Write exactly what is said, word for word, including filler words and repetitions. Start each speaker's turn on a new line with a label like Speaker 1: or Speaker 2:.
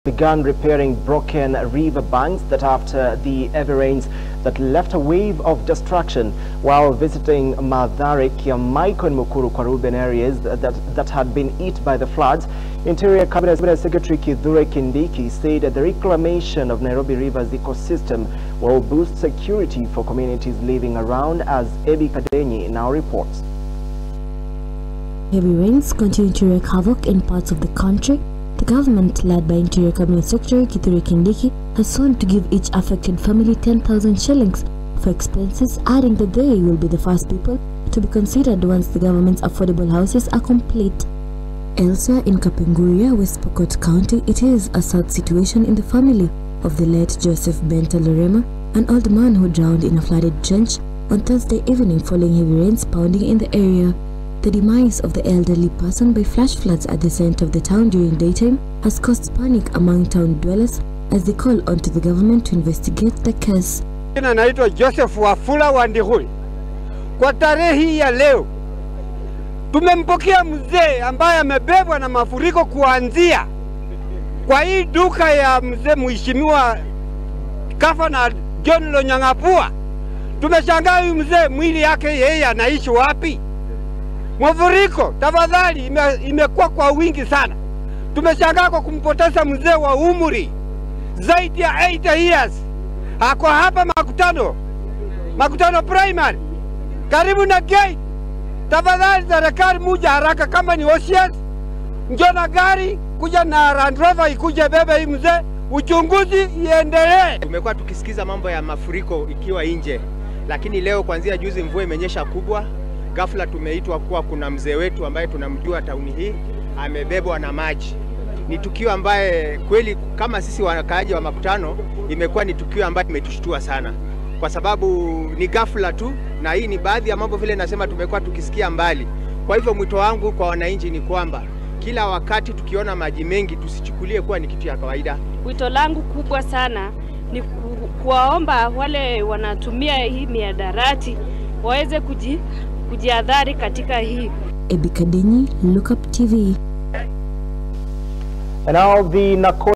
Speaker 1: began repairing broken river banks that after the heavy rains that left a wave of destruction while visiting Mathare, Kiamaiko and Mukuru Kwaruben areas that, that had been hit by the floods. Interior Cabinet Secretary Kithure Kindiki said that the reclamation of Nairobi River's ecosystem will boost security for communities living around, as Ebi Kadenyi now reports.
Speaker 2: Heavy rains continue to wreak havoc in parts of the country. The government, led by Interior Cabinet Secretary Kithure Kindiki, has sworn to give each affected family ten thousand shillings for expenses, adding that they will be the first people to be considered once the government's affordable houses are complete. Elsewhere in Kapenguria, West Pokot County, it is a sad situation in the family of the late Joseph Benta Lorema, an old man who drowned in a flooded trench on Thursday evening following heavy rains pounding in the area. The demise of the elderly person by flash floods at the center of the town during daytime has caused panic among town dwellers as they call onto the government to investigate the case.
Speaker 3: Jina naitwa Joseph Wafula Wandihui. Kwa tarehe hii ya leo tumempokea mzee ambaye amebebwa na mafuriko kuanzia kwa hii duka ya mzee mheshimiwa Gavana John Lonyangapuo. Tumeshangaa huyu mzee mwili yake yeye anaishi wapi? Mafuriko tafadhali ime, imekuwa kwa wingi sana. Tumeshangaa kwa kumpoteza mzee wa umri zaidi ya eighty years. Ako hapa Makutano, Makutano Primary, karibu na gate. Tafadhali serikali muja haraka, kama ni O C S njoo na gari kuja na Land Rover ikuje bebe hii mzee, uchunguzi iendelee.
Speaker 4: Tumekuwa tukisikiza mambo ya mafuriko ikiwa nje, lakini leo kuanzia juzi mvua imenyesha kubwa. Ghafla tumeitwa kuwa kuna mzee wetu ambaye tunamjua tauni hii amebebwa na maji. Ni tukio ambaye kweli kama sisi wakaaji wa Makutano imekuwa ni tukio ambaye imetushtua sana, kwa sababu ni ghafla tu, na hii ni baadhi ya mambo vile nasema tumekuwa tukisikia mbali. Kwa hivyo mwito wangu kwa wananchi ni kwamba kila wakati tukiona maji mengi tusichukulie kuwa ni kitu ya kawaida.
Speaker 5: Wito langu kubwa sana ni ku, kuwaomba wale wanatumia hii miadarati waweze kuji kujiadhari katika hii.
Speaker 2: Ebi Kadenyi, Look Up T V.
Speaker 1: And now the Nakuru